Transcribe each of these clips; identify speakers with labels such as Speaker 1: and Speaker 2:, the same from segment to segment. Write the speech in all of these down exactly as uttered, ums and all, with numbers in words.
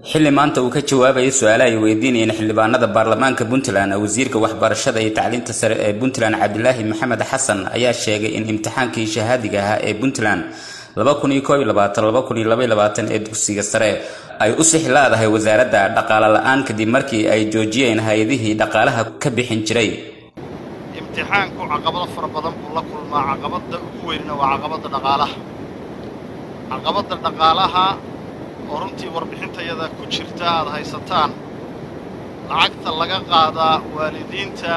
Speaker 1: xilli maanta uu ka jawaabayay su'aalaha ay weydiinayeen xildhibaanada baarlamaanka Puntland wasiirka waxbarashada iyo tacliinta sare ee Puntland Cabdilaahi Maxamed Xasan ayaa sheegay in imtixaankii shahaadiga ahaa ee Puntland laba kun iyo koob iyo labaatan laba kun iyo laba iyo labaatan ee dugsiga sare ay u sixlaadahay wasaaradda dhaqaale la'aan kadib markii ay joojiyeen hay'adihii dhaqaalaha ka bixin jiray.
Speaker 2: imtixaanku caqabado fara badan buu la kulmaa. caqabada ugu weynna waa caqabada dhaqaalaha caqabada dhaqaalaha oo runtii warbixintayada ku jirta aad haysataan lacagta laga qaadaa waalidiinta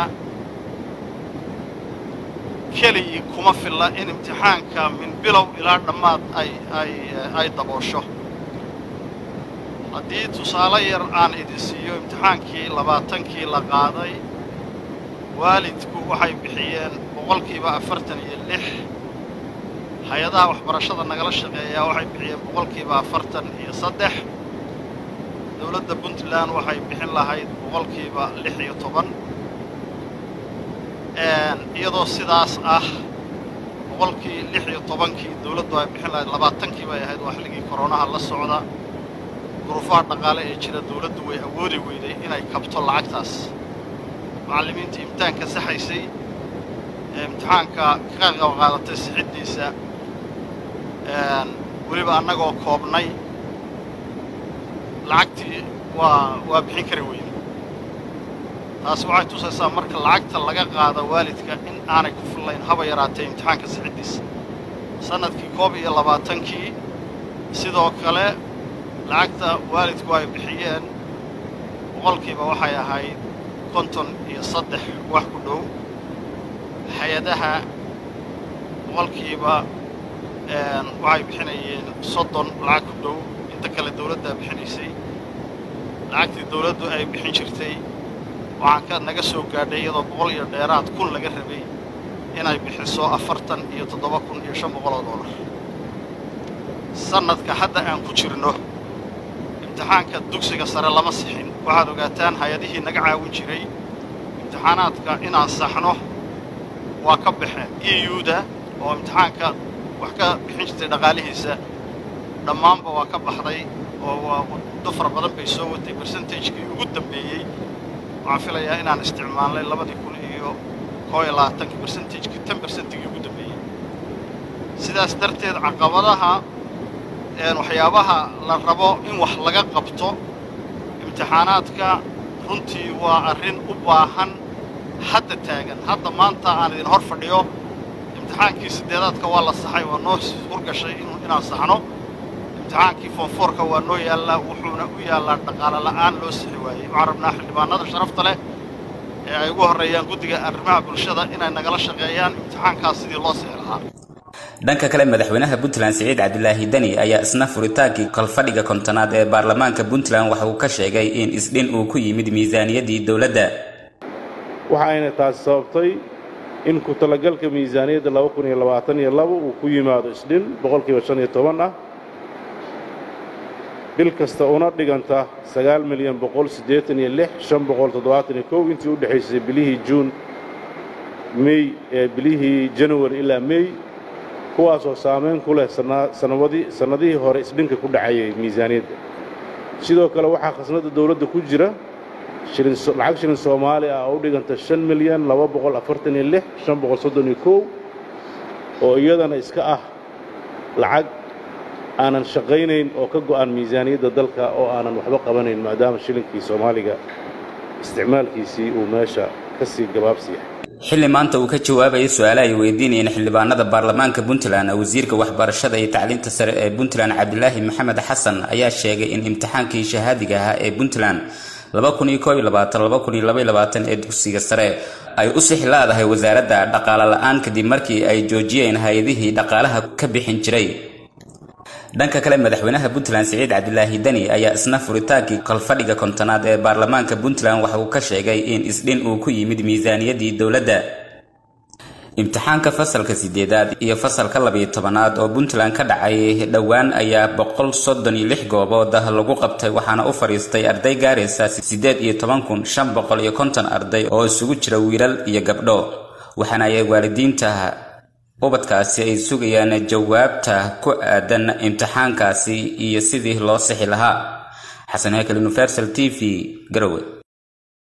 Speaker 2: kaliya kuma filla in imtixaanka min bilow ilaa dhammaad ay ay ay daboosho. haddii tusaale yar aan idin siiyo imtixaankii labaatankii la qaaday waalidku waxay bixiyeen boqolkiiba afartan iyo lix hay-adaha waxbarashada nagala shaqeeya waxay bixiyeen boqolkiiba afartan iyo saddex dowladda Puntland waxay bixin lahayd boqolkiiba lix iyo toban iyadoo sidaas ah boqolkii lix iyo tobankii dowladdu ay bixin lahayd labaatankii bay ahayd waa xilligii koronaha la socda duruufaha dhaqaale ee jira dowladdu way awoodi weyday inay kabto lacagtaas. macallimiintii imtixaanka saxaysay imtixaanka ka qayb qaadatay sixiddiisa weliba annagoo koobnay lacagtii waa waa bixin kari weyne. taasi waxay tusaysaa marka lacagta laga qaado waalidka in aanay ku fillayn haba yaraatee imtixaanka sixiddiisa. sanadkii koob iyo labaatankii sidoo kale lacagta waalidku ay bixiyeen boqolkiiba waxay ahayd konton iyo saddex wax ku dhow. hay-adaha boqolkiiba waxay bixinayeen soddon lacag ku dhow. inta kale dowladda bixinaysay lacagtii dowladdu ay bixin jirtay waxaan ka naga soo gaadhay iyadoo boqol iyo dheeraad kun laga rabay inay bixiso afartan iyo toddoba kun iyo shan boqol oo doolar. sanadka hadda aan ku jirno imtixaanka dugsiga sare lama sixin. waxaad ogaataan hay-adihii naga caawin jiray imtixaanaadka inaan saxno waa ka baxeen. E U-da oo imtixaanka wax ka bixin jirtay dhaqaalihiisa dhammaanba waa ka baxday oo waa muddo fara badan bay soo watay. percentage-kii ugu dambeeyey waxaan filayaa inaan isticmaalnay labadii kun iyo koob iyo labaatankii percentage-kii ten percent-gii ugu dambeeyey. sidaas darteed caqabadaha waxyaabaha la rabo in wax laga qabto imtixaanaadka runtii waa arrin u baahan hadda taagan. hadda maanta aan idin hor fadhiyo imtixaankii siddeedaadka waa la saxay waa noo hurgashay inaan saxno. imtixaankii foonfoorka waa noo yaallaa wuxuuna u yaallaa dhaqaale la'aan loo sixi waayey. waxaan rabnaa xildhibaanada sharafta leh ee ay ugu horreeyaan guddiga arrimaha bulshada inay nagala shaqeeyaan imtixaankaas sidii loo sixi lahaa.
Speaker 1: dhanka kale madaxweynaha Puntland Siciid Cabdilaahi Dani ayaa isna furitaankii kalfadhiga kontonaad ee baarlamaanka Puntland waxa uu ka sheegay in isdhin uu ku yimid miisaaniyadii dowladda.
Speaker 3: waxa ayna taas sababtay in ku talagalka miisaaniyadda laba kun iyo labaatan iyo laba uu ku yimaado isdhin boqolkiiba shan iyo toban ah bil kasta una dhiganta sagaal milyan boqol siddeetan iyo lix shan boqol toddobaatan iyo kow intii u dhaxaysay bilihii June May ee bilihii January ilaa May kuwaasoo saameyn ku leh sanadii sanadihii hore isdhinka ku dhacayay miisaaniyadda. sidoo kale waxaa khasnada dowladda ku jira shilin lacag shilin Soomaali ah oo u dhiganta shan milyan laba boqol afartan iyo lix shan boqol soddon iyo kow oo iyadana iska ah lacag aanan shaqaynayn oo ka go'an miisaaniyadda dalka oo aanan waxba qabanayn maadaama shilinkii Soomaaliga isticmaalkiisii uu meesha ka sii gabaabsi yahay.
Speaker 1: xilli maanta uu ka jawaabayay su'aalaha ay weydiinayeen xildhibaanada baarlamaanka Puntland wasiirka waxbarashada iyo tacliinta sare ee Puntland Cabdilaahi Maxamed Xasan ayaa sheegay in imtixaankii shahaadiga ahaa ee Puntland laba kun iyo koob iyo labaatan laba kun iyo laba iyo labaatan ee dugsiga sare ay u sixlaadahay wasaaradda dhaqaale la'aan kadib markii ay joojiyeen hay'adihii dhaqaalaha ka bixin jiray. dhanka kale madaxweynaha Puntland Siciid Cabdilaahi Dani ayaa isna furitaankii kalfadhiga kontonaad ee baarlamaanka Puntland waxa uu ka sheegay in isdhin uu ku yimid miisaaniyadii dowladda. imtixaanka fasalka siddeedaad iyo fasalka laba iyo tobanaad oo Puntland ka dhacay dhawaan ayaa boqol soddon iyo lix goobood lagu qabtay waxaana u fariistay arday gaaraysa siddeed iyo toban kun shan boqol iyo konton arday oo isugu jira wiilal iyo gabdho. waxaana ay waalidiinta ubadkaasi ay sugayaan jawaabta ku aadan imtixaankaasi iyo sidii loo sixi lahaa. xasan hekel universal t v garowe.